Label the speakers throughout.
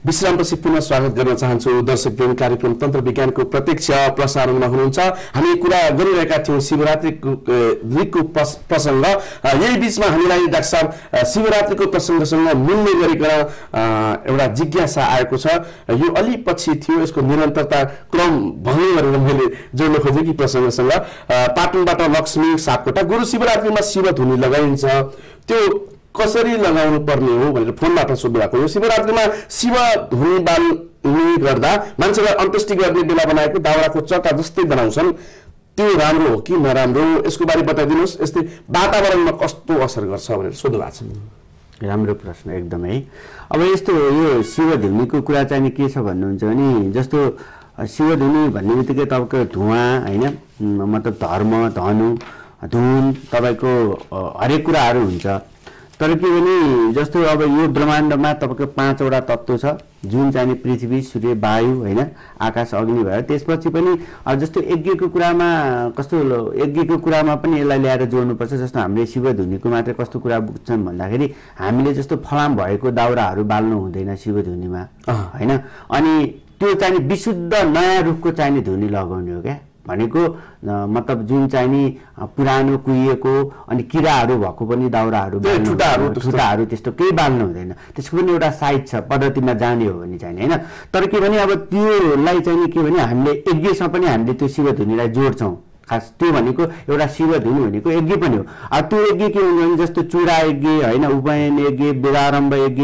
Speaker 1: विश्रामपछि पुनः स्वागत गर्न चाहन्छु दर्शकवृन्द। कार्यक्रम तन्त्र विज्ञानको प्रत्यक्ष प्रसारणमा हुनुहुन्छ। हामी कुरा गरिरहेका थियौं शिवरात्रिको प्रसंग। यही बीचमा हामीलाई डाक्टर साहब शिवरात्रिको प्रसंगसँग मिल्ने गरिकन एउटा जिज्ञासा आएको छ। यो अलि पछि थियो, यसको निरन्तरता क्रम भङ्ग गरेर मैले जोड्न खोजेकी प्रसंगसँग। पाटनबाट लक्ष्मी सापकोटा, गुरु शिवरात्रिमा शिव धुनी लगाइन्छ, त्यो कसरी लगाउनु पर्ने हो भनेर फोनबाट सोधिरहेको हो। शिवरात्रिमा शिव धुनी बाल्ने गर्दा मान्छेलाई अन्त्येष्टि गर्ने बेला बनाएको दाउराको चट्टा जस्तै बनाउँछन्, त्यो राम्रो हो कि नराम्रो? यसको बारे बताइदिनुहोस्। यस्तै वातावरणमा कस्तो असर गर्छ भनेर सोध्नु भएको छ।
Speaker 2: राम्रो प्रश्न एकदम है। अब यस्तो यो शिव धुनीको कुरा चाहिँ के छ भन्नुहुन्छ भने, जस्तो शिव धुनी भन्ने बित्तिकै तपाईँको धुवा होइन, मतलब धर्म धनु धुन तपाईँको हरेक कुराहरू हुन्छ। तर के भने जस्तो अब यो ब्रह्माण्डमा तपाईँको 5 वटा तत्त्व छ, जुन चाहिँ पृथ्वी सूर्य वायु होइन, आकाश अग्नि भयो। त्यसपछि पनि जस्तो यज्ञको कुरामा कस्तो, यज्ञको कुरामा पनि यसलाई ल्याएर जोड्नुपर्छ। जस्तो हामीले शिव धुनीको मात्रै कस्तो कुरा बुझ्छौँ भन्दाखेरि, हामीले जस्तो फलाम भएको दाउराहरू बाल्नु हुँदैन शिव धुनीमा होइन। अनि त्यो चाहिँ विशुद्ध नयाँ रूपको चाहिँ धुनी लगाउने हो क्या। भनेको मतलब जुन चाहिँ पुरानो कुहिएको अनि किराहरू भएको पनि दाउराहरू ठुटाहरू त्यस्तो केही बाल्नु हुँदैन। त्यसको पनि एउटा साइज छ, पद्धतिमा जाने हो भने चाहिँ होइन। तर के भने अब त्योलाई चाहिँ के भने हामीले यज्ञसँग पनि हामीले त्यो शिव धुनीलाई जोड्छौँ। खास त्यो भनेको एउटा शिव धुनी भनेको यज्ञ पनि हो। अब त्यो यज्ञ के हुन्छ भने जस्तो चूडा यज्ञ होइन, उपनयन यज्ञ, वेदारम्भ यज्ञ,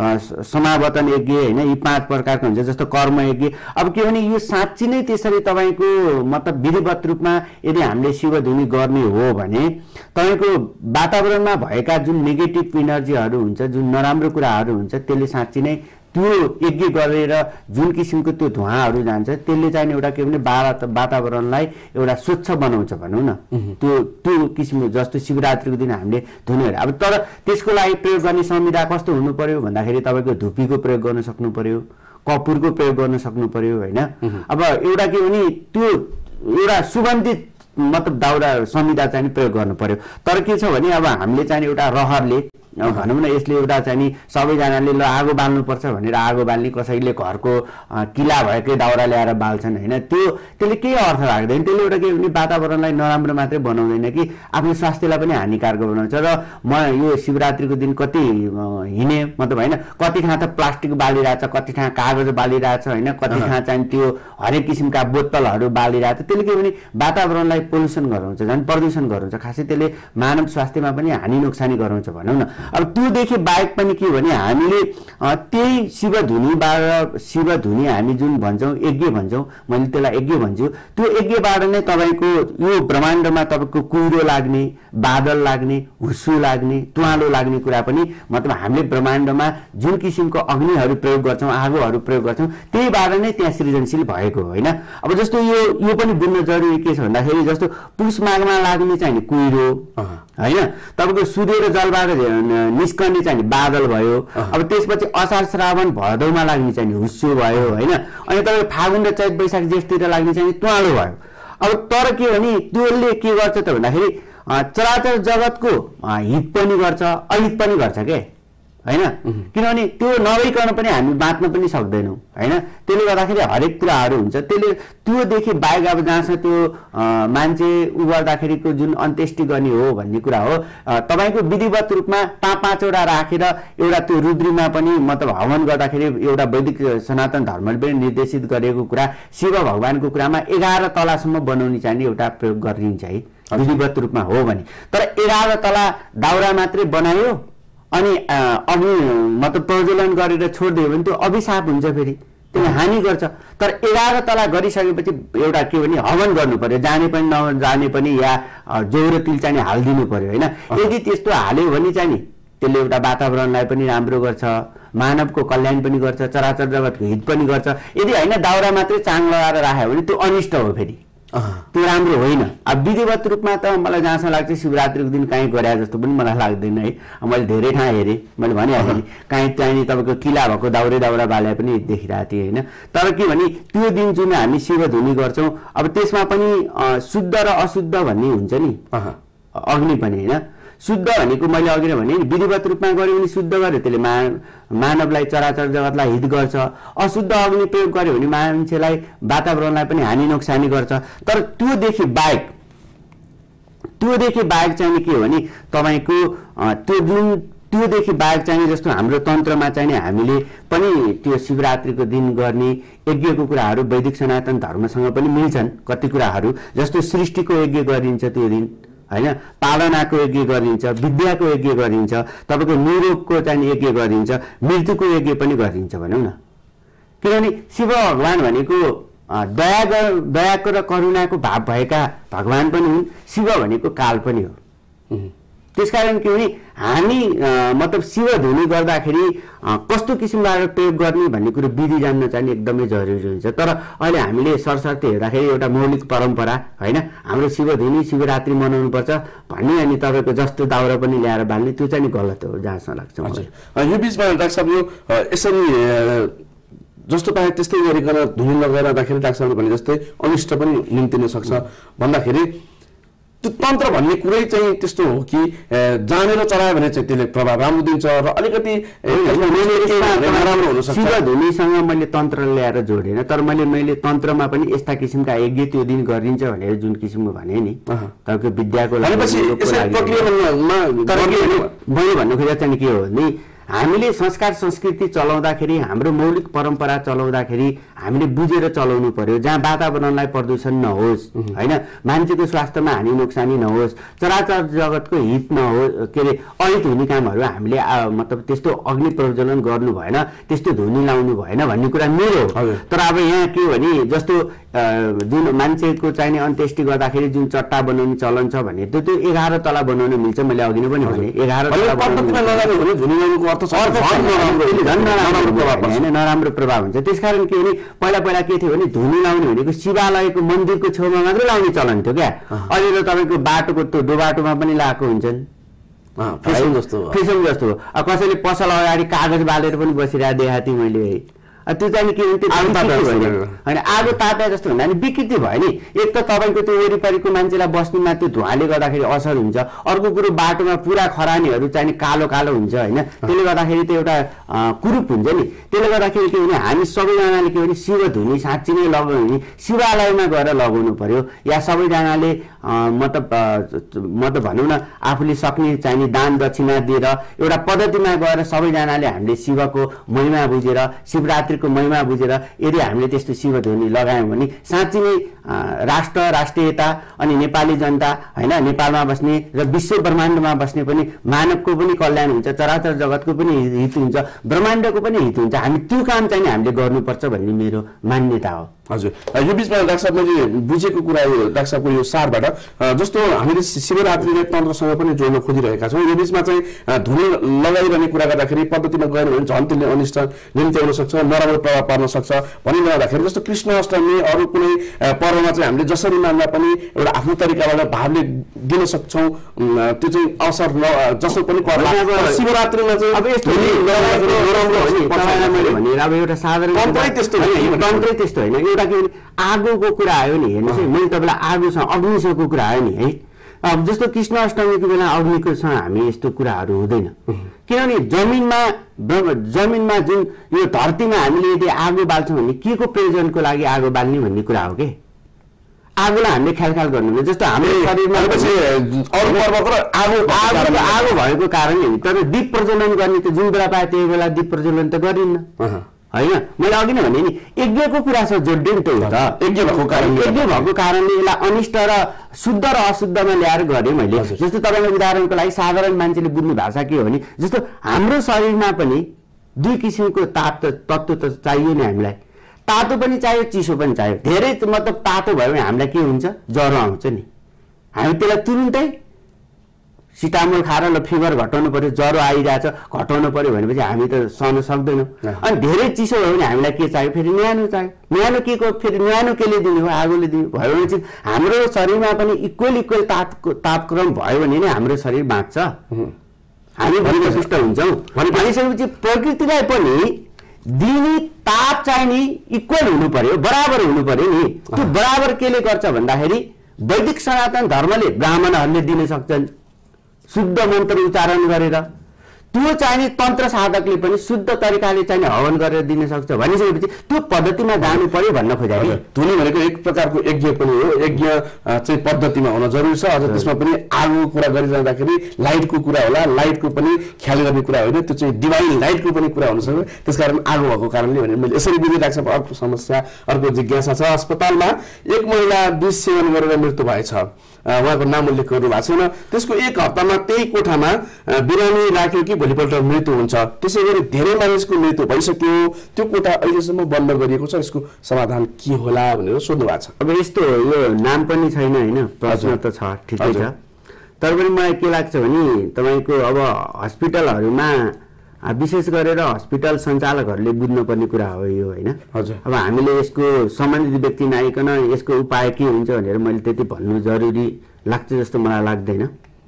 Speaker 2: समावर्तन यज्ञ होइन, यी 5 प्रकारको हुन्छ। जस्तो कर्म यज्ञ। अब के भने यो साँच्ची नै त्यसरी तपाईँको मतलब विधिवत रूपमा यदि हामीले शिव धुनी गर्ने हो भने तपाईँको वातावरणमा भएका जुन नेगेटिभ इनर्जीहरू हुन्छ, जुन नराम्रो कुराहरू हुन्छ, त्यसले साँच्ची नै त्यो यज्ञ गरेर जुन किसिमको त्यो धुवाहरू जान्छ त्यसले चाहिँ एउटा के भने वातावरणलाई एउटा स्वच्छ बनाउँछ भनौँ न। त्यो किसिमको जस्तो शिवरात्रिको दिन हामीले धुनीहरू। अब तर त्यसको लागि प्रयोग गर्ने संविधा कस्तो हुनु पर्यो भन्दाखेरि तपाईँको धुपीको प्रयोग गर्न सक्नु पर्यो, कपुरको प्रयोग गर्न सक्नु पर्यो होइन। अब एउटा के भने त्यो एउटा सुगन्धित मतलब दाउरा संविधा चाहिँ प्रयोग गर्नु पर्यो। तर के छ भने अब हामीले चाहिँ एउटा रहरले भनौँ न, यसले एउटा चाहिँ सबैजनाले ल आगो बाल्नुपर्छ भनेर आगो बाल्ने, कसैले घरको किला भएकै दाउरा ल्याएर बाल्छन् होइन। त्यसले केही अर्थ राख्दैन। त्यसले एउटा के भने वातावरणलाई नराम्रो मात्रै बनाउँदैन कि आफ्नो स्वास्थ्यलाई पनि हानिकारक बनाउँछ। र म यो शिवरात्रिको दिन कति हिँडेँ मतलब होइन, कति ठाउँ त प्लास्टिक बालिरहेछ, कति ठाउँ कागज बालिरहेछ होइन, कति ठाउँ चाहिँ त्यो हरेक किसिमका बोतलहरू बालिरहेछ। त्यसले के भने वातावरणलाई पोल्युसन गराउँछ, झन् प्रदूषण गराउँछ। खासै त्यसले मानव स्वास्थ्यमा पनि हानि नोक्सानी गराउँछ भनौँ न। अब त्योदेखि बाहेक पनि के भने हामीले त्यही शिव धुनी हामी जुन भन्छौँ यज्ञ भन्छौँ, मैले त्यसलाई यज्ञ भन्छु। त्यो यज्ञबाट नै तपाईँको यो ब्रह्माण्डमा तपाईँको कुहिरो लाग्ने, बादल लाग्ने, हुस्सु लाग्ने, तुवालो लाग्ने कुरा पनि मतलब हामीले ब्रह्माण्डमा जुन किसिमको अग्निहरू प्रयोग गर्छौँ, आगोहरू प्रयोग गर्छौँ, त्यहीबाट नै त्यहाँ सृजनशील भएको होइन। अब जस्तो यो पनि बुझ्न जरुरी के छ भन्दाखेरि, जस्तो पुष माघमा लाग्ने चाहिँ कुहिरो होइन, तपाईँको सूर्य र जलबाट निस्कने चाहिँ बादल भयो। अब त्यसपछि असार श्रावण भदौमा लाग्ने चाहिँ हुस्सु भयो होइन। अनि तपाईँको फागुन र चैत वैशाख जेठतिर लाग्ने चाहिँ तुवालो भयो। अब तर के भने त्यसले के गर्छ त भन्दाखेरि चराचर जगतको हित पनि गर्छ, अहित पनि गर्छ के होइन। किनभने त्यो नभइकन पनि हामी बाँच्न पनि सक्दैनौँ होइन। त्यसले गर्दाखेरि हरेक कुराहरू हुन्छ। त्यसले त्योदेखि बाहेक अब जहाँसम्म त्यो मान्छे उ गर्दाखेरिको जुन अन्त्येष्टि गर्ने हो भन्ने कुरा हो, तपाईँको विधिवत रूपमा 5 वटा राखेर एउटा त्यो रुद्रीमा पनि मतलब हवन गर्दाखेरि एउटा वैदिक सनातन धर्मले पनि निर्देशित गरेको कुरा शिव भगवानको कुरामा 11 तलासम्म बनाउने चाहिँ एउटा प्रयोग गरिन्छ है विधिवत रूपमा हो भने। तर 11 तला दाउरा मात्रै बनायो अनि मतलब प्रज्वलन गरेर छोडिदियो भने त्यो अभिशाप हुन्छ, फेरि त्यसले हानि गर्छ। तर 11 तला गरिसकेपछि एउटा के भने हवन गर्नु पर्यो, जाने पनि नजाने पनि या जौरो तिल चाहिँ हालिदिनु पर्यो होइन। यदि त्यस्तो हाल्यो भने चाहिँ नि त्यसले एउटा वातावरणलाई पनि राम्रो गर्छ, मानवको कल्याण पनि गर्छ, चराचर जगतको हित पनि गर्छ। यदि होइन दाउरा मात्रै चाङ लगाएर राख्यो भने त्यो अनिष्ट हो, फेरि त्यो राम्रो होइन। अब विधिवत रूपमा त मलाई जहाँसम्म लाग्छ शिवरात्रिको दिन काहीँ गरे जस्तो पनि मलाई लाग्दैन है। मैले धेरै ठाउँ हेरेँ, मैले भनिहालेँ नि, काहीँ चाहिँ तपाईँको किला भएको दाउरा बाले पनि देखिरहेको थिएँ होइन। तर के भने त्यो दिन जुन हामी शिव धुनी गर्छौँ, अब त्यसमा पनि शुद्ध र अशुद्ध भन्ने हुन्छ नि, अग्नि पनि होइन। शुद्ध भनेको मैले अघि नै भने नि विधिवत रूपमा गर्यो भने शुद्ध गर्यो, त्यसले मानवलाई चराचर जगतलाई हित गर्छ। अशुद्ध अग्नि प्रयोग गर्यो भने मान्छेलाई वातावरणलाई पनि हानि नोक्सानी गर्छ। तर त्योदेखि बाहेक चाहिँ के हो भने तपाईँको त्योदेखि बाहेक चाहिँ जस्तो हाम्रो तन्त्रमा चाहिँ हामीले पनि त्यो शिवरात्रिको दिन गर्ने यज्ञको कुराहरू वैदिक सनातन धर्मसँग पनि मिल्छन्। कति कुराहरू जस्तो सृष्टिको यज्ञ गरिन्छ त्यो दिन हैन, पालनाको यज्ञ गरिन्छ, विद्याको यज्ञ गरिन्छ, तपाईँको निरोगको चाहिँ यज्ञ गरिन्छ, मृत्युको यज्ञ पनि गरिन्छ भनौँ न। किनभने शिव भगवान भनेको दयाको र करुणाको भाव भएका भगवान पनि हुन्। शिव भनेको काल पनि हो। त्यसकारण के भने हामी मतलब शिव धुनी गर्दाखेरि कस्तो किसिमबाट प्रयोग गर्ने भन्ने कुरो विधि जान्न चाहिँ एकदमै जरुरी हुन्छ। तर अहिले हामीले सरसर्ती हेर्दाखेरि एउटा मौलिक परम्परा हैन, हाम्रो शिव धुनी शिवरात्रि मनाउनु पर्छ भन्ने अनि तपाईँको जस्तो दाउरा पनि ल्याएर बाल्ने, त्यो चाहिँ गलत हो जहाँसम्म लाग्छ मलाई।
Speaker 1: यो बिचमा डाक्टर साहब यो यसरी जस्तो पाए त्यस्तै गरिकन धुनी लगाइरहँदाखेरि डाक्टर साहबले भने जस्तै अनिष्ट पनि निम्तिन सक्छ भन्दाखेरि त्यो तन्त्र भन्ने कुरै चाहिँ त्यस्तो हो कि जानेर चलायो भने चाहिँ त्यसले प्रभाव राम्रो दिन्छ र अलिकति नराम्रो हुन सक्छ।
Speaker 2: शिव धुनीसँग मैले तन्त्र ल्याएर जोडेन, तर मैले तन्त्रमा पनि यस्ता किसिमका यज्ञ त्यो दिन गरिन्छ भनेर जुन किसिमको भने नि तपाईँको विद्याको लागि मैले भन्नु खोजेको चाहिँ के हो भने हामीले संस्कार संस्कृति चलाउँदाखेरि हाम्रो मौलिक परम्परा चलाउँदाखेरि हामीले बुझेर चलाउनु पर्यो, जहाँ वातावरणलाई प्रदूषण नहोस् हैन, मान्छेको स्वास्थ्यमा हानि नोक्सानी नहोस्, चराचर जगतको हित नहोस्, के अरे अहित हुने कामहरू हामीले मतलब त्यस्तो अग्नि प्रज्वलन गर्नु भएन, त्यस्तो धुनी लाउनु भएन भन्ने कुरा मेरो। तर अब यहाँ के हो भने जस्तो जुन मान्छेको चाहिने अन्त्येष्टि गर्दाखेरि जुन चट्टा बनाउने चलन छ भने त्यो 11 तला बनाउन मिल्छ। मैले अघि नै पनि भने 11 तला नराम्रो प्रभाव हुन्छ। त्यसकारण के भने पहिला के थियो भने धुनी लाउने भनेको शिवालयको मन्दिरको छेउमा मात्रै लाउने चलन थियो क्या। अहिले त तपाईँको बाटोको त्यो दोबाटोमा पनि लगाएको हुन्छन्, फेसन जस्तो। कसैले पसल अगाडि कागज बालेर पनि बसिरहेको देखाएको थिएँ मैले है। त्यो चाहिँ के होइन आगो तापे जस्तो भन्दा नि विकृति भयो नि। एक त तपाईँको त्यो वरिपरिको मान्छेलाई बस्नेमा त्यो धुवाले गर्दाखेरि असर हुन्छ, अर्को कुरो बाटोमा पुरा खरानीहरू चाहिँ कालो कालो हुन्छ होइन, त्यसले गर्दाखेरि त्यो एउटा कुरूप हुन्छ नि। त्यसले गर्दाखेरि के भने हामी सबैजनाले के भने शिव धुनी साँच्ची नै लगाउनु भने शिवालयमा गएर लगाउनु पर्यो, या सबैजनाले मतलब भनौँ न आफूले सक्ने चाहिने दान दक्षिणा दिएर एउटा पद्धतिमा गएर सबैजनाले हामीले शिवको महिमा बुझेर शिवरात्रिको महिमा बुझेर यदि हामीले त्यस्तो शिव धुनी लगायौँ भने साँच्ची नै राष्ट्र राष्ट्रियता अनि नेपाली जनता हैन, नेपालमा बस्ने र विश्व ब्रह्माण्डमा बस्ने पनि मानवको पनि कल्याण हुन्छ, चराचर जगतको पनि हित हुन्छ, ब्रह्माण्डको पनि हित हुन्छ। हामी त्यो काम चाहिँ हामीले गर्नुपर्छ भन्ने मेरो मान्यता हो।
Speaker 1: हजुर, यो बिचमा डाक्टर साहब मैले बुझेको कुरा हो डाक्टर साहबको यो सारबाट जस्तो हामीले शिवरात्रिले तन्त्रसँग पनि जोड्न खोजिरहेका छौँ। यो बिचमा चाहिँ धुनी लगाइरहने कुरा गर्दाखेरि पद्धतिमा गएन भने झन् त्यसले अनिष्ट निम्ति आउन सक्छ, नराम्रो प्रभाव पार्न सक्छ भनिरहँदाखेरि जस्तो कृष्ण अष्टमी अरू कुनै पर्वमा चाहिँ हामीले जसरी मान्दा पनि एउटा आफ्नो तरिकाबाट भावले दिन सक्छौँ, त्यो चाहिँ अवसर जसो पनि पर्ला। शिवरात्रिमा चाहिँ अब यस्तो अब एउटा साधारण तन्त्रै त्यस्तो होइन, एउटा के आगोको कुरा आयो नि हेर्नुहोस् है, मैले तपाईँलाई आगोसँग अग्निसँगको कुरा आयो नि है। अब जस्तो कृष्ण अष्टमीको बेला अग्निकोसँग हामी यस्तो कुराहरू हुँदैन, किनभने जमिनमा जुन यो धरतीमा हामीले यदि आगो बाल्छौँ भने के को प्रयोजनको लागि आगो बाल्ने भन्ने कुरा हो कि आगोलाई हामीले ख्याल गर्नु। जस्तो हाम्रो शरीरमा आगो भएको कारणले तर दीप प्रज्वलन गर्ने त जुन बेला पाए त्यही बेला दीप प्रज्वलन त गरिन्न होइन। मैले अघि नै भने नि यज्ञको कुरासँग जोड्दै नि त्यही त यज्ञ भएको कारणले यसलाई अनिष्ट र शुद्ध र अशुद्धमा ल्याएर गरेँ मैले। जस्तो तपाईँको उदाहरणको लागि साधारण मान्छेले बुझ्ने भाषा के हो भने जस्तो हाम्रो शरीरमा पनि दुई किसिमको तत्त्व त चाहियो नि हामीलाई, तातो पनि चाहियो चिसो पनि चाहियो। धेरै मतलब तातो भयो भने हामीलाई के हुन्छ, ज्वरो आउँछ नि, हामी त्यसलाई तुरुन्तै सिटामोल खाएर ल फिभर घटाउनु पर्यो, ज्वरो आइरहेछ घटाउनु पर्यो भनेपछि हामी त सहन सक्दैनौँ। अनि धेरै चिसो भयो भने हामीलाई के चाहियो, फेरि न्यानो चाहियो। न्यानो के को फेरि न्यानो केले दिने हो, आगोले दिने भयो भने चाहिँ हाम्रो शरीरमा पनि इक्वल तापक्रम भयो भने नै हाम्रो शरीर बाँच्छ, हामी भनिसुष्ट हुन्छौँ। भनिसकेपछि प्रकृतिलाई पनि दिने ताप चाहिँ नि इक्वल हुनु पर्यो, बराबर हुनु पर्यो नि। त्यो बराबर केले गर्छ भन्दाखेरि वैदिक सनातन धर्मले ब्राह्मणहरूले दिन सक्छन्,
Speaker 2: शुद्ध मन्त्र उच्चारण गरेर त्यो चाहिने तन्त्र साधकले पनि शुद्ध तरिकाले चाहिने हवन गरेर दिन सक्छ भनिसकेपछि त्यो पद्धतिमा जानु पर्यो भन्न खोजे कि
Speaker 1: धुनी भनेको एक प्रकारको यज्ञ पनि हो यज्ञ चाहिँ पद्धतिमा हुन जरुरी छ अझ त्यसमा पनि आगोको कुरा गरिरहँदाखेरि लाइटको कुरा होला लाइटको पनि ख्याल गर्ने कुरा होइन त्यो चाहिँ डिभाइन लाइटको पनि कुरा हुन सक्छ त्यसकारण आगो भएको कारणले भने मैले यसरी बुझिरहेको छ अर्को समस्या अर्को जिज्ञासा छ अस्पतालमा एक महिला विष सेवन गरेर मृत्यु भएछ उहाँको नाम उल्लेख गर्नु भएको छैन त्यसको एक हप्तामा त्यही कोठामा बिरामी राख्यो कि भोलिपल्ट मृत्यु हुन्छ त्यसै गरी धेरै मानिसको मृत्यु भइसक्यो त्यो कोठा अहिलेसम्म बन्द गरिएको छ यसको समाधान के होला भनेर सोध्नु भएको छ
Speaker 2: अब यस्तो यो नाम पनि छैन हैन प्रश्न त छ ठिकै छ तर पनि मलाई के लाग्छ भने तपाईको अब हस्पिटलहरुमा विशेष गरेर हस्पिटल सञ्चालकहरूले बुझ्नुपर्ने कुरा हो यो हैन अब हामीले यसको सम्बन्धित व्यक्ति नआइकन यसको उपाय के हुन्छ भनेर मैले त्यति भन्नु जरुरी लाग्छ जस्तो मलाई लाग्दैन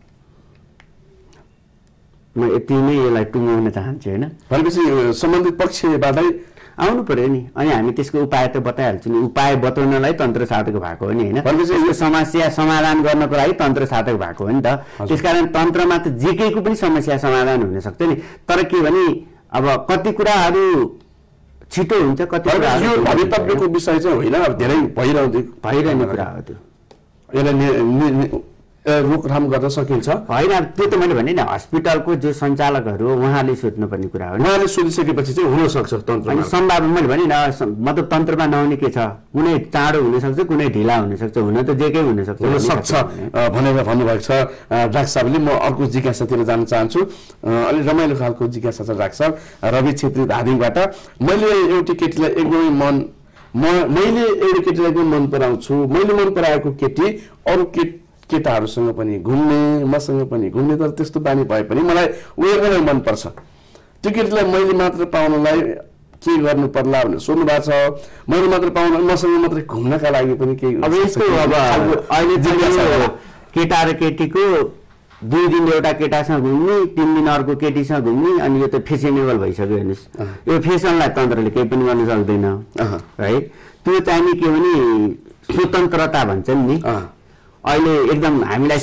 Speaker 2: म यति नै यसलाई टुङ्गाउन चाहन्छु हैन
Speaker 1: भनेपछि सम्बन्धित पक्षबाटै
Speaker 2: आउनु पर्यो नि अनि हामी त्यसको उपाय त बताइहाल्छौँ नि उपाय बताउनलाई तन्त्र साधक भएको हो नि हैन भनेपछि यो समस्या समाधान गर्नको लागि तन्त्र साधक भएको हो नि त त्यसकारण तन्त्रमा त जेकैको पनि समस्या समाधान हुन सक्छ नि तर के भने अब कति कुराहरू छिटो हुन्छ कति कुराहरू
Speaker 1: यो भवितव्यको विषय चाहिँ होइन अब धेरै भइरहने
Speaker 2: कुरा हो त्यो
Speaker 1: यसलाई रोकथाम गर्न सकिन्छ
Speaker 2: होइन त्यो त मैले भने नि हस्पिटलको जो सञ्चालकहरू उहाँले सोध्नुपर्ने कुरा हो
Speaker 1: उहाँले सोधिसकेपछि चाहिँ हुन सक्छ तन्त्र
Speaker 2: अनि सम्भावना मैले भने न मतलब तन्त्रमा नहुने के छ कुनै चाँडो हुन सक्छ कुनै ढिला हुन सक्छ हुन त जेकै हुन सक्छ
Speaker 1: भनेर भन्नुभएको छ डाक्टर साहबले म अर्को जिज्ञासातिर जान चाहन्छु अलि रमाइलो खालको जिज्ञासा छ डाक्टर साहब रवि छेत्री धादिङबाट मैले एउटी केटीलाई एकदमै मैले एउटी केटीलाई एकदमै मन पराउँछु मैले मन पराएको केटी अरू केटाहरूसँग पनि घुम्ने मसँग पनि घुम्ने तर त्यस्तो बानी भए पनि मलाई उयोलाई मन पर्छ त्यो केटीलाई मैले मात्र पाउनलाई के गर्नु पर्ला भनेर सोध्नु भएको छ मैले मात्र पाउन मसँग मात्रै घुम्नका लागि पनि के
Speaker 2: अब यस्तो अब अहिले केटा र केटीको 2 दिन एउटा केटासँग घुम्ने 3 दिन अर्को केटीसँग घुम्ने अनि यो त फेसनेबल भइसक्यो हेर्नुस् यो फेसनलाई तन्त्रले केही पनि गर्न सक्दैन है त्यो चाहिने के भने स्वतन्त्रता भन्छन् नि अहिले एकदम हामीलाई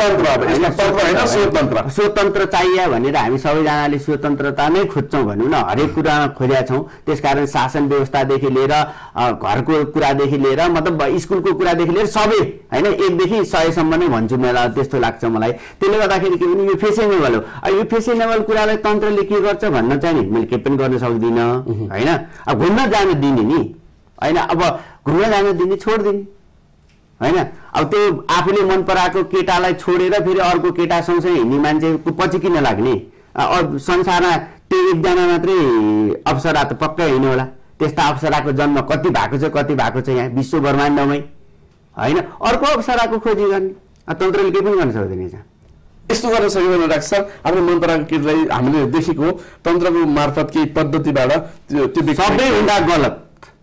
Speaker 2: स्वतन्त्र चाहिए भनेर हामी सबैजनाले स्वतन्त्रता नै खोज्छौँ भनौँ न हरेक कुरामा खोजेका छौँ त्यसकारण शासन व्यवस्थादेखि लिएर घरको कुरादेखि लिएर मतलब स्कुलको कुरादेखि लिएर सबै हैन 1 देखि 100 सम्म नै भन्छु मलाई त्यस्तो लाग्छ मलाई त्यसले गर्दाखेरि के भने यो फेसनेबल हो यो फेसनेबल कुरालाई तन्त्रले के गर्छ भन्न चाहिँ नि मैले के पनि गर्न सक्दिन हैन अब घुम्न जान दिने नि हैन अब घुम्न जान दिने छोड्दिने हैन अब त्यो आफूले मन पराएको केटालाई छोडेर फेरि अर्को केटा सँगसँगै हिँड्ने मान्छेको पछि किन लाग्ने संसारमा त्यो एकजना मात्रै अप्सरा त पक्कै होइन होला त्यस्ता अप्सराको जन्म कति भएको छ यहाँ विश्व ब्रह्माण्डमै हैन अर्को अप्सराको खोजी गर्ने तन्त्रले के पनि गर्न सक्दैन
Speaker 1: यस्तो गर्न सकिँदैन डाक्टर साहब आफ्नो मन पराएको केटीलाई हामीले देखेको तन्त्रको मार्फत केही पद्धतिबाट त्यो
Speaker 2: सबैभन्दा गलत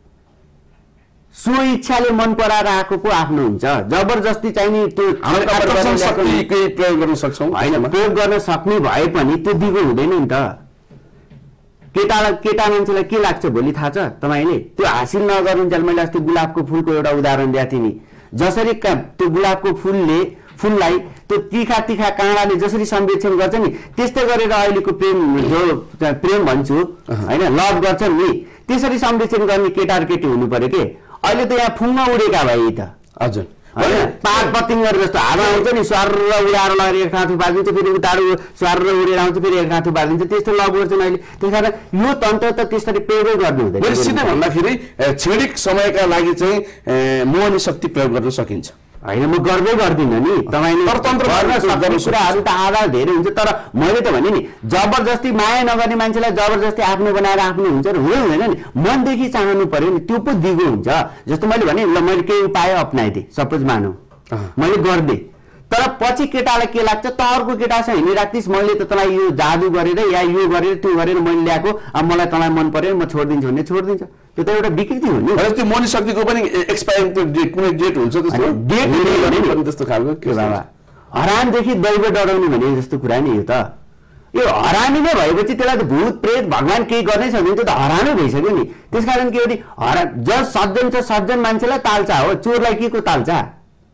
Speaker 2: सो इच्छाले मन पराएर आएको को आफ्नो हुन्छ जबरजस्ती चाहिने त्यो
Speaker 1: प्रयोग गर्न सक्छौँ
Speaker 2: हैन प्रयोग गर्न सक्ने भए पनि त्यो दिगो हुँदैन नि त केटा मान्छेलाई के लाग्छ भोलि थाहा छ तपाईले त्यो हासिल नगरुन्जेल मैले अस्ति गुलाबको फूलको एउटा उदाहरण दिएको थिएँ नि जसरी त्यो गुलाबको फूललाई त्यो तीखा काँडाले जसरी संरक्षण गर्छ नि त्यस्तै गरेर अहिलेको प्रेम भन्छु हैन लभ गर्छन् नि त्यसरी संरक्षण गर्ने केटा र केटी हुनु पर्यो के अहिले त यहाँ फुङ्गा उडेका भए त
Speaker 1: हजुर
Speaker 2: हैन पाक पतिङ्गर जस्तो हावा आउँछ नि स्वर र उडाएर लगेर एक ठाउँ थुपारिदिन्छ फेरि उतारो स्वर र उडेर आउँछ फेरि एक ठाउँ थुपारिदिन्छ त्यस्तो लभ गर्छन् अहिले त्यसकारण यो तन्त्र त त्यसरी प्रयोग गर्नु हुँदैन
Speaker 1: सिधै भन्दाखेरि क्षणिक समयका लागि चाहिँ मोहनी शक्ति प्रयोग गर्न सकिन्छ
Speaker 2: हैन म गर्दै गर्दिन नि तपाईले
Speaker 1: परतन्त्र
Speaker 2: गर्न सक्ने कुराहरु त आधार धेरै हुन्छ तर मैले त भने नि जबरजस्ती माया नगर्ने मान्छेलाई जबरजस्ती आफ्नो बनाएर आफ्नो हुन्छ र हुँदैन नि मनदेखि चाहनु पर्यो नि त्यो पो दिगो हुन्छ जस्तो मैले भने ल मैले केही उपाय अपनाइदिए सपोज मानौ मैले गर्दे तर पछि केटालाई के लाग्छ त अर्को केटासँग हिँडिराख्दिस मैले त तँलाई यो जादु गरेर या यो गरेर त्यो गरेर मैले ल्याएको अब मलाई तँलाई मन पर्यो म छोड्दिन्छु भन्ने छोड्दिन्छ त्यो त एउटा विकृति हो नि
Speaker 1: त्यो मनी शक्तिको पनि एक्सपायरिङ डेट कुनै डेट हुन्छ त्यस्तो
Speaker 2: डेट
Speaker 1: पनि त्यस्तो खालको
Speaker 2: के बाबा हरामदेखि दैव डराउने भने जस्तो कुरा नि यो त यो हरामी नै भएपछि त्यसलाई त भूत प्रेत भगवान केही गर्नै सक्दैन त्यो त हरामै भइसक्यो नि त्यसकारण के हो नि जस सज्जन छ सज्जन मान्छेलाई ताल्चा हो चोरलाई के को ताल्चा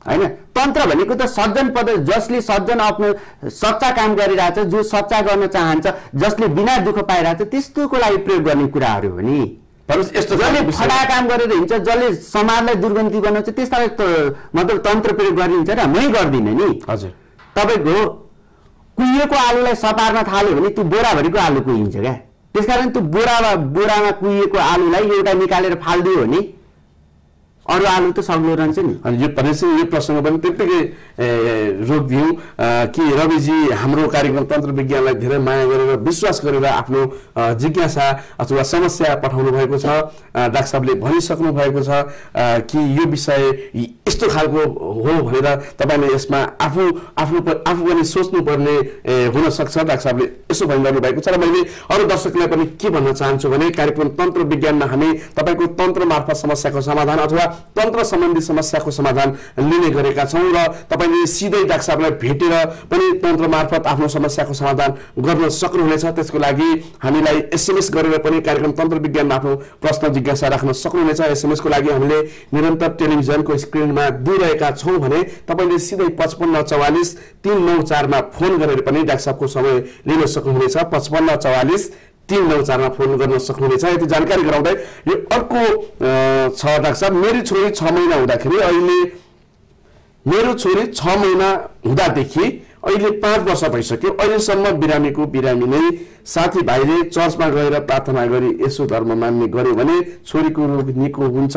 Speaker 2: हैन। तन्त्र भनेको त सज्जन पद, जसले सज्जन आफ्नो सच्चा काम गरिरहेछ, जो सच्चा गर्न चाहन्छ, जसले बिना दुःख पाइरहेछ, त्यस्तोको लागि प्रयोग गर्ने कुराहरू हो नि।
Speaker 1: यस्तो
Speaker 2: जसले फटा काम गरेर हिँड्छ, जसले समाजलाई दुर्गन्धी बनाउँछ, त्यस्तालाई मतलब तन्त्र प्रयोग गरिन्छ र मै गर्दिनँ नि।
Speaker 1: हजुर,
Speaker 2: तपाईँको कुहिएको आलुलाई सपार्न थाल्यो भने त्यो बोराभरिको आलु कुहिन्छ क्या। त्यसकारण त्यो बोरामा कुहिएको आलुलाई एउटा निकालेर फाल्दियो भने अरू आलु त सग्लो रहन्छ नि।
Speaker 1: अनि यो भनेपछि यो प्रसङ्ग पनि त्यत्तिकै रोकिदिउँ कि रविजी हाम्रो कार्यक्रम तन्त्र विज्ञानलाई धेरै माया गरेर विश्वास गरेर आफ्नो जिज्ञासा अथवा समस्या पठाउनु भएको छ। डाक्टर साहबले भनिसक्नु भएको छ कि यो विषय यस्तो खालको हो भनेर तपाईँले यसमा आफू पनि सोच्नुपर्ने हुनसक्छ। डाक्टर साहबले यसो भनिरहनु भएको छ र मैले अरू दर्शकलाई पनि के भन्न चाहन्छु भने कार्यक्रम तन्त्र विज्ञानमा हामी तपाईँको तन्त्र मार्फत समस्याको समाधान अथवा तन्त्र सम्बन्धी समस्याको समाधान लिने गरेका छौँ र तपाईँले सिधै डाक्टर साहबलाई भेटेर पनि तन्त्र मार्फत आफ्नो समस्याको समाधान गर्न सक्नुहुनेछ। त्यसको लागि हामीलाई एसएमएस गरेर पनि कार्यक्रम तन्त्र विज्ञानमा आफ्नो प्रश्न जिज्ञासा राख्न सक्नुहुनेछ। एसएमएसको लागि हामीले निरन्तर टेलिभिजनको स्क्रिनमा दिइरहेका छौँ भने तपाईँले सिधै 5544 394 मा फोन गरेर पनि डाक्टर साहबको समय लिन सक्नुहुनेछ। 5544 394 मा फोन गर्न सक्नुहुनेछ। यति जानकारी गराउँदै यो अर्को छ डाक्टर साहब, मेरी छोरी 6 महिना हुँदाखेरि अहिले मेरो छोरी 6 महिना हुँदादेखि अहिले 5 वर्ष भइसक्यो। अहिलेसम्म बिरामी नै साथीभाइले चर्चमा गएर प्रार्थना गरी यसो धर्म मान्ने गर्यो भने छोरीको रोग निको हुन्छ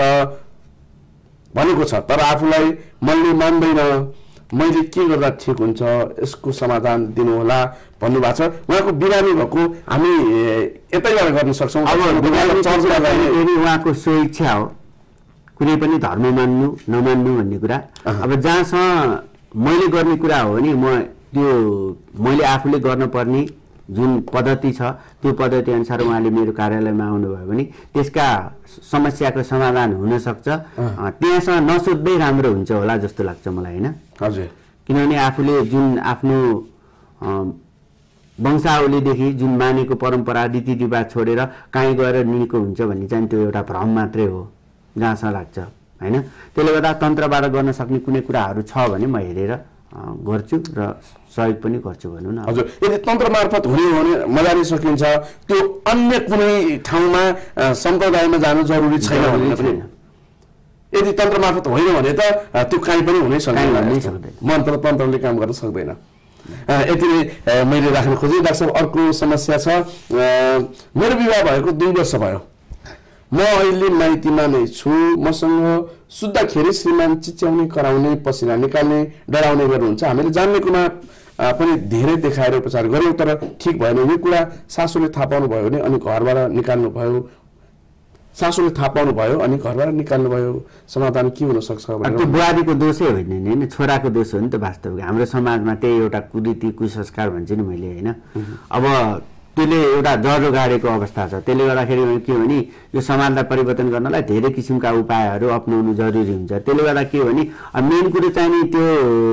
Speaker 1: भनेको छ, तर आफूलाई मनले मान्दैन। मैले के गर्दा ठिक हुन्छ, यसको समाधान दिनुहोला भन्नुभएको छ। उहाँको बिरामी भएको हामी यतैबाट गर्न सक्छौँ।
Speaker 2: अब चर्चमा गए उहाँको स्वेच्छा हो, कुनै पनि धर्म मान्नु नमान्नु भन्ने कुरा। अब जहाँसम्म मैले गर्ने कुरा हो भने मैले आफूले गर्नुपर्ने जुन पद्धति छ त्यो पद्धति अनुसार उहाँले मेरो कार्यालयमा आउनुभयो भने त्यसका समस्याको समाधान हुन सक्छ। त्यहाँसँग नसोध्दै राम्रो हुन्छ होला जस्तो लाग्छ मलाई, हैन?
Speaker 1: हजुर,
Speaker 2: किनभने आफूले जुन आफ्नो वंशावलीदेखि जुन मानेको परम्परा रीतिरिवाज छोडेर कहीँ गएर निको हुन्छ भन्ने चाहिँ त्यो एउटा भ्रम मात्रै हो जहाँसम्म लाग्छ, हैन? त्यसले गर्दा तन्त्रबाट गर्न सक्ने कुनै कुराहरू छ भने म हेरेर गर्छु र सहयोग पनि गर्छु भनौँ न।
Speaker 1: हजुर, यदि तन्त्र मार्फत हुने हो भने मजाले सकिन्छ, त्यो अन्य कुनै ठाउँमा सम्प्रदायमा जानु जरुरी छैन भने पनि यदि तन्त्र मार्फत होइन भने त त्यो कहीँ पनि हुनै सक्दैन, मन्त्र तन्त्रले काम गर्न सक्दैन। यति नै मैले राख्न खोजेँ। डाक्टर साहब, अर्को समस्या छ। मेरो विवाह भएको 2 वर्ष भयो, म अहिले माइतीमा नै छु। मसँग सुत्दाखेरि श्रीमान चिच्याउने, कराउने, पसिना निकाल्ने, डराउने गर्नुहुन्छ। हामीले जान्नेकोमा पनि धेरै देखाएर उपचार गर्यौँ तर ठिक भएन। यो कुरा सासूले थाहा पाउनु भयो भने अनि घरबाट निकाल्नु भयो, सासूले थाहा पाउनु भयो अनि घरबाट निकाल्नु भयो, समाधान के हुन सक्छ?
Speaker 2: त्यो बुहारीको दोषै होइन नि, हैन? छोराको दोष हो नि त। वास्तविक हाम्रो समाजमा त्यही एउटा कुरीति कुसंस्कार भन्छु नि मैले, हैन? अब त्यसले एउटा जरो गाडेको अवस्था छ। त्यसले गर्दाखेरि के हो भने यो समाजलाई परिवर्तन गर्नलाई धेरै किसिमका उपायहरू अपनाउनु जरुरी हुन्छ। त्यसले गर्दा के हो भने मेन कुरो चाहिँ नि त्यो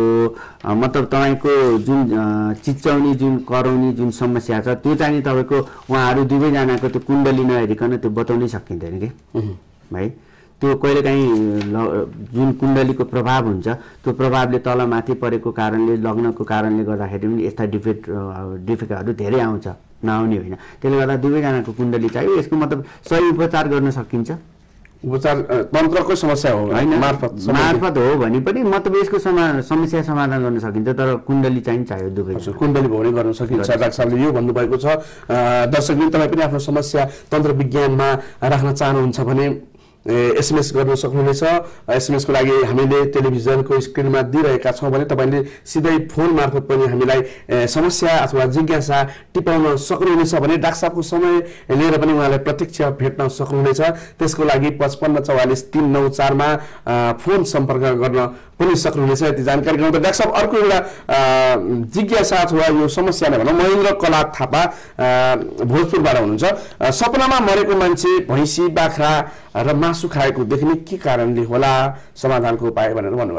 Speaker 2: मतलब तपाईँको जुन चिच्याउने, जुन कराउने जुन समस्या छ त्यो चाहिँ नि तपाईँको उहाँहरू दुवैजनाको त्यो कुण्डली नहेरिकन त्यो बताउनै सकिँदैन कि भाइ। त्यो कहिलेकाहीँ जुन कुण्डलीको प्रभाव हुन्छ त्यो प्रभावले तलमाथि परेको कारणले, लग्नको कारणले गर्दाखेरि पनि यस्ता डिफेक्टहरू धेरै आउँछ, नआउने होइन। त्यसले गर्दा दुवैजनाको कुण्डली चाहियो। यसको मतलब सही उपचार गर्न सकिन्छ।
Speaker 1: उपचार तन्त्रको समस्या हो हैन,
Speaker 2: मार्फत हो भने पनि मतलब यसको समस्या समाधान गर्न सकिन्छ, तर कुण्डली चाहिँ चाहियो दुवै।
Speaker 1: कुण्डली भौरी गर्न सकिन्छ। डाक्टर साहबले यो भन्नुभएको छ। दर्शकले तपाईँ पनि आफ्नो समस्या तन्त्र विज्ञानमा राख्न चाहनुहुन्छ भने एसएमएस गर्न सक्नुहुनेछ। एसएमएसको लागि हामीले टेलिभिजनको स्क्रिनमा दिइरहेका छौँ भने तपाईँले सिधै फोन मार्फत पनि हामीलाई समस्या अथवा जिज्ञासा टिपाउन सक्नुहुनेछ भने डाक्टर साहबको समय लिएर पनि उहाँलाई प्रत्यक्ष भेट्न सक्नुहुनेछ। त्यसको लागि 5544 394 मा फोन सम्पर्क गर्न पनि सक्नुहुनेछ। यति जानकारी गराउँदा डाक्टर साहब, अर्को एउटा जिज्ञासा अथवा यो समस्या नै भनौँ। महेन्द्र कला थापा भोजपुरबाट हुनुहुन्छ। सपनामा मरेको मान्छे भैँसी, बाख्रा र मासु खाएको देख्ने के कारणले होला, समाधानको उपाय भनेर भन्नुभएको छ।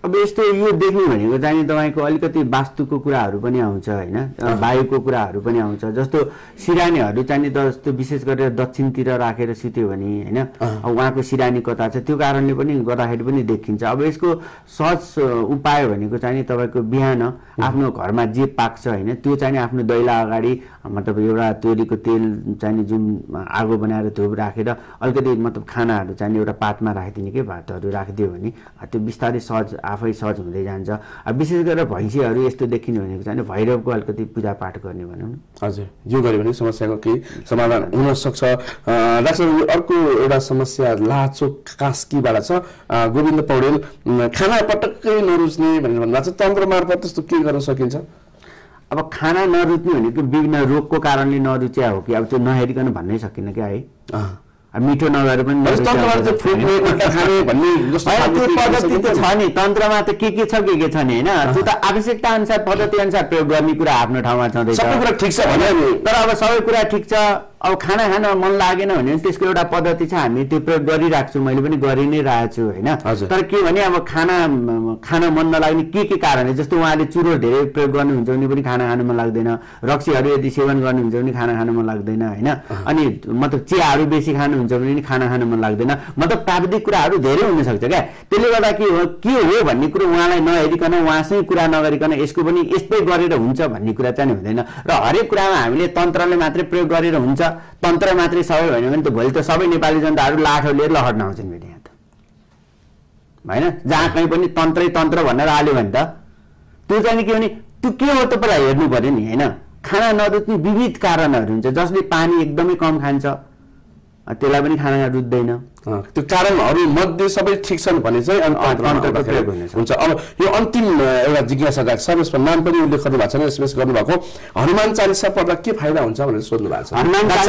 Speaker 2: अब यस्तो यो देख्नु भनेको चाहिँ तपाईँको अलिकति वास्तुको कुराहरू पनि आउँछ होइन, वायुको कुराहरू पनि आउँछ। जस्तो सिरानीहरू चाहिँ जस्तो विशेष गरेर दक्षिणतिर राखेर सुत्यो भने होइन, अब उहाँको सिरानी कता छ त्यो कारणले पनि गर्दाखेरि पनि देखिन्छ। अब यसको सहज उपाय भनेको चाहिँ तपाईँको बिहान आफ्नो घरमा जे पाक्छ होइन त्यो चाहिँ आफ्नो दैला अगाडि मतलब एउटा तोरीको तेल चाहिँ जुन आगो बनाएर धुप राखेर अलिकति मतलब खानाहरू चाहिँ एउटा पातमा राखिदिने के भातहरू राखिदियो भने त्यो बिस्तारै सहज आफै सहज हुँदै जान्छ। अब विशेष गरेर भैँसीहरू यस्तो देखिने भनेको चाहिँ भैरवको अलिकति पूजापाठ गर्ने भनौँ न।
Speaker 1: हजुर, यो गऱ्यो भने समस्याको केही समाधान हुन सक्छ। डाक्टर अर्को एउटा समस्या लाचो कास्कीबाट छ। गोविन्द पौडेल खाना पटक्कै नरुच्ने भनेर भन्नुभएको छ, तन्त्र मार्फत त्यस्तो के गर्न सकिन्छ?
Speaker 2: अब खाना नरुच्ने भनेको विभिन्न रोगको कारणले नरुच्या हो कि अब त्यो नहेरिकन भन्नै सकिन्न क्या है। मिठो नगरे पनि
Speaker 1: पद्धति
Speaker 2: त छ नि, तन्त्रमा त के छ नि होइन, त्यो त आवश्यकता अनुसार पद्धति अनुसार प्रयोग गर्ने कुरा आफ्नो ठाउँमा छँदैछ।
Speaker 1: सबै कुरा ठिक छ भने
Speaker 2: तर अब सबै कुरा ठिक छ, अब खाना खान मन लागेन भने त्यसको एउटा पद्धति छ, हामी त्यो प्रयोग गरिरहेको छु, मैले पनि गरि नै रहेको छु होइन। तर के भने अब खाना मन नलाग्ने के कारणले, जस्तो उहाँले चुरोट धेरै प्रयोग गर्नुहुन्छ भने पनि खाना खानु मन लाग्दैन, रक्सीहरू यदि सेवन गर्नुहुन्छ भने खाना खानु मन लाग्दैन होइन, अनि मतलब चियाहरू बेसी खानुहुन्छ भने पनि खाना खानु मन लाग्दैन, मतलब प्राविधिक कुराहरू धेरै हुनसक्छ क्या। त्यसले गर्दा के हो भन्ने कुरो उहाँलाई नहेरिकन उहाँसँग कुरा नगरिकन यसको पनि यस्तै गरेर हुन्छ भन्ने कुरा चाहिँ हुँदैन। र हरेक कुरामा हामीले तन्त्रले मात्रै प्रयोग गरेर हुन्छ, तन्त्र मात्रै सबै भन्यो भने त भोलि त सबै नेपाली जनताहरू लाठो लिएर लहर्न आउँछन् फेरि यहाँ त होइन। जहाँ कहीँ पनि तन्त्रै तन्त्र भनेर हाल्यो भने त त्यो चाहिँ के भने त्यो के हो त पहिला हेर्नु पर्यो नि होइन। खाना नरुच्ने विविध कारणहरू हुन्छ, जसले पानी एकदमै कम खान्छ त्यसलाई पनि खाना रुच्दैन,
Speaker 1: त्यो कारणहरू मध्ये सबै ठिक छन् भने चाहिँ हुन्छ। अब यो अन्तिम एउटा जिज्ञासा डाक्टर साहब, यसमा नाम पनि उल्लेख गर्नु भएको छैन, एसएमएस गर्नुभएको, हनुमान चालिसा पढ्दा के फाइदा हुन्छ भनेर सोध्नु भएको छ।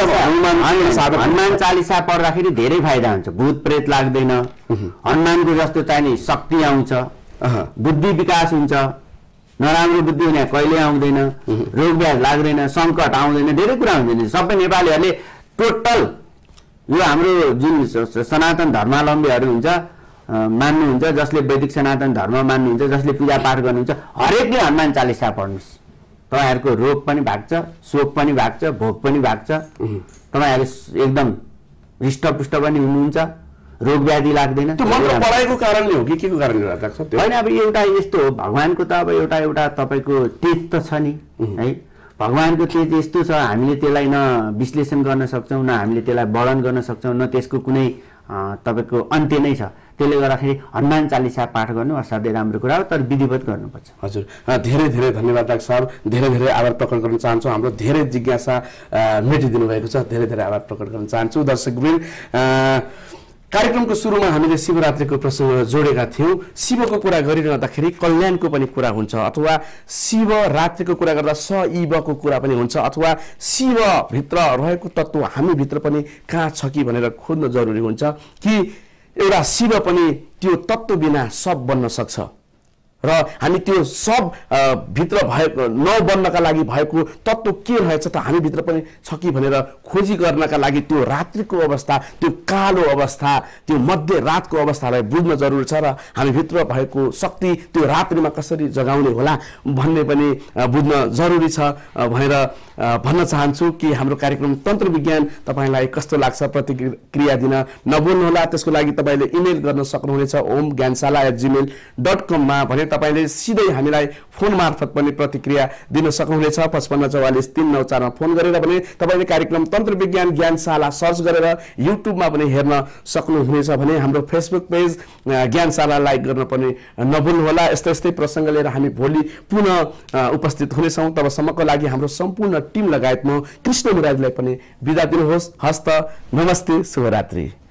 Speaker 2: हनुमान चालिसा पढ्दाखेरि धेरै फाइदा हुन्छ, भूत प्रेत लाग्दैन, हनुमानको जस्तो चाहिने शक्ति आउँछ, बुद्धि विकास हुन्छ, नराम्रो बुद्धि हुने कहिले आउँदैन, रोग व्याध लाग्दैन, सङ्कट आउँदैन, धेरै कुरा हुँदैन। सबै नेपालीहरूले टोटल यो हाम्रो जुन सनातन धर्मावलम्बीहरू हुन्छ मान्नुहुन्छ, जसले वैदिक सनातन धर्म मान्नुहुन्छ, जसले पूजापाठ गर्नुहुन्छ, हरेकले हनुमान चालिसा पढ्नुहोस्, तपाईँहरूको रोग पनि भाग्छ, शोक पनि भाग्छ, भोग पनि भाग्छ, तपाईँहरू एकदम हृष्टपुष्ट पनि हुनुहुन्छ, रोग व्याधि लाग्दैन।
Speaker 1: त्यो मन्त्र पढाइको कारणले हो कि के को कारणले लाग्छ?
Speaker 2: होइन, अब एउटा यस्तो हो, भगवानको त अब एउटा तपाईँको तेज त छ नि है, भगवानको तेज यस्तो छ, हामीले त्यसलाई न विश्लेषण गर्न सक्छौँ, न हामीले त्यसलाई वर्णन गर्न सक्छौँ, न त्यसको कुनै तपाईँको अन्त्य नै छ। त्यसले गर्दाखेरि हनुमान चालिसा पाठ गर्नु असाध्यै राम्रो कुरा हो, तर विधिवत गर्नुपर्छ।
Speaker 1: हजुर, धेरै धेरै धन्यवाद डाक्टर साहब, धेरै धेरै आभार प्रकट गर्न चाहन्छु। हाम्रो धेरै जिज्ञासा मेटिदिनु भएको छ, धेरै धेरै आभार प्रकट गर्न चाहन्छु। दर्शकवृन्द, कार्यक्रमको सुरुमा हामीले शिवरात्रिको प्रसङ्ग जोडेका थियौँ। शिवको कुरा गरिरहँदाखेरि कल्याणको पनि कुरा हुन्छ, अथवा शिवरात्रिको कुरा गर्दा शिवको कुरा पनि हुन्छ, अथवा शिवभित्र रहेको तत्त्व हामीभित्र पनि कहाँ छ कि भनेर खोज्न जरुरी हुन्छ कि एउटा शिव पनि त्यो तत्त्व बिना सब बन्न सक्छ र हामी त्यो सब भित्र भएको नबन्नका लागि भएको तत्त्व के रहेछ त हामीभित्र पनि छ कि भनेर खोजी गर्नका लागि त्यो रात्रिको अवस्था, त्यो कालो अवस्था, त्यो मध्य रातको अवस्थालाई बुझ्न जरुरी छ र हामीभित्र भएको शक्ति त्यो रात्रिमा कसरी जगाउने होला भन्ने पनि बुझ्न जरुरी छ भनेर भन्न चाहन्छु कि हाम्रो कार्यक्रम तन्त्र विज्ञान तपाईलाई कस्तो लाग्छ प्रतिक्रिया दिन नभुल्नुहोला। त्यसको लागि तपाईले इमेल गर्न सक्नुहुनेछ omgyansala@gmail.com मा भने तपाईले सिधै हामीलाई फोन मार्फत पनि प्रतिक्रिया दिन सक्नुहुनेछ। 55443994 मा फोन गरेर पनि तपाईले कार्यक्रम तन्त्र विज्ञान ज्ञानशाला सर्च गरेर युट्युबमा पनि हेर्न सक्नुहुनेछ भने हाम्रो फेसबुक पेज ज्ञानशाला लाइक गर्न पनि नभुल्नुहोला। यस्तै प्रसंग लिएर हामी भोलि पुनः उपस्थित हुनेछौँ। तबसम्मको लागि हाम्रो सम्पूर्ण टिम लगायत म कृष्ण मुरारीलाई पनि बिदा दिनुहोस्। हस्त, नमस्ते, शुभरात्रि।